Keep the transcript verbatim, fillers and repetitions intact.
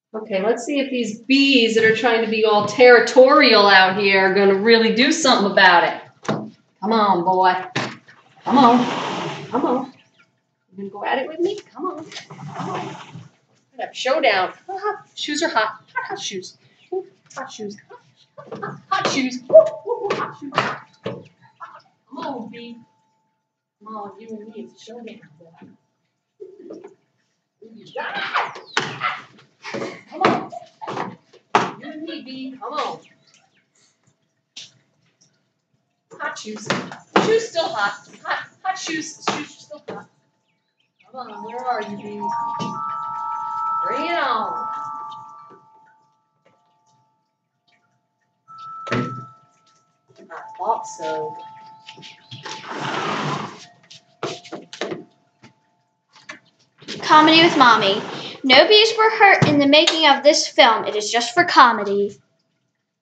Okay, let's see if these bees that are trying to be all territorial out here are going to really do something about it. Come on, boy. Come on. Come on. You going to go at it with me? Come on. Come on. We're have showdown. Shoes are hot. Hot, hot shoes. Ooh, hot shoes. Hot, hot, hot shoes. Ooh, ooh, hot shoes. Come on, bee. Come on, you and me. It's a showdown, boy. Come on. You and me, bee. Come on. Hot shoes. Shoes still hot. Hot, hot shoes. Shoes still hot. Come on, where are you, bee? Bring it on. I thought so. Comedy with Mommy. No bees were hurt in the making of this film. It is just for comedy.